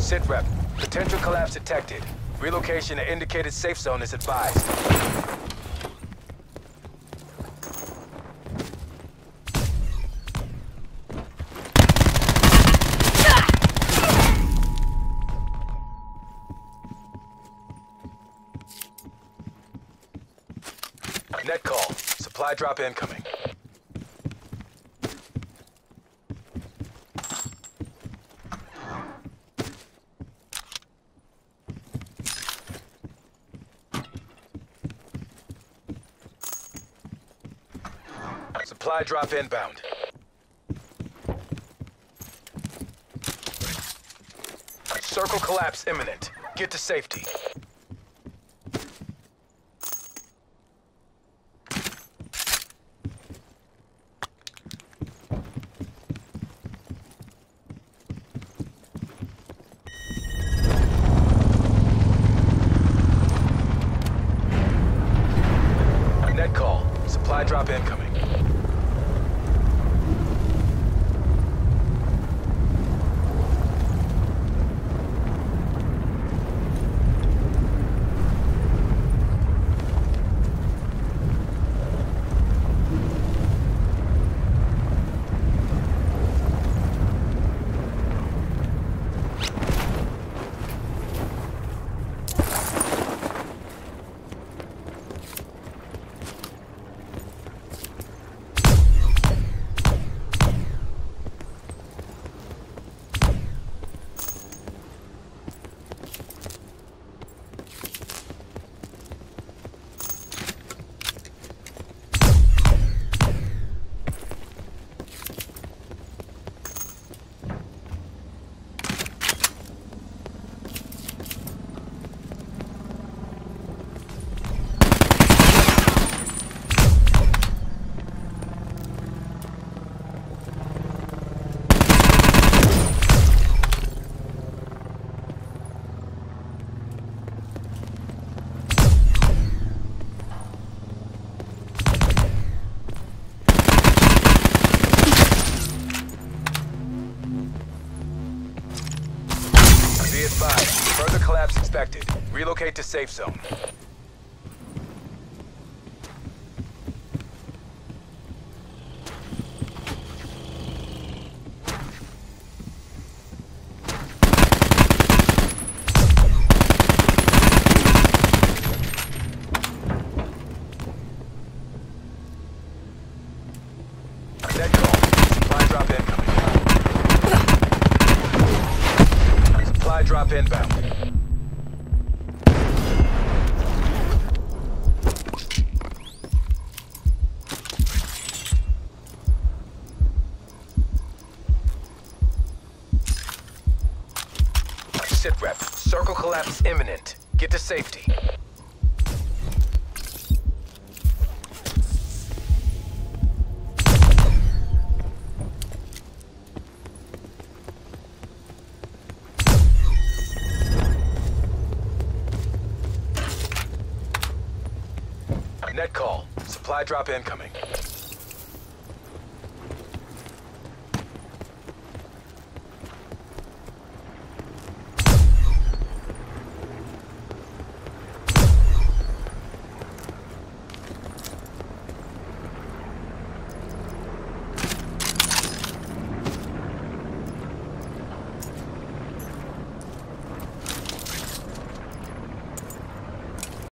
Sit rep. Potential collapse detected. Relocation to indicated safe zone is advised. Net call. Supply drop incoming. Supply drop inbound. Circle collapse imminent. Get to safety. Net call. Supply drop incoming. Be advised, further collapse expected. Relocate to safe zone. Net call. Supply drop incoming. Supply drop inbound. Sit rep. Circle collapse imminent. Get to safety. Net call. Supply drop incoming.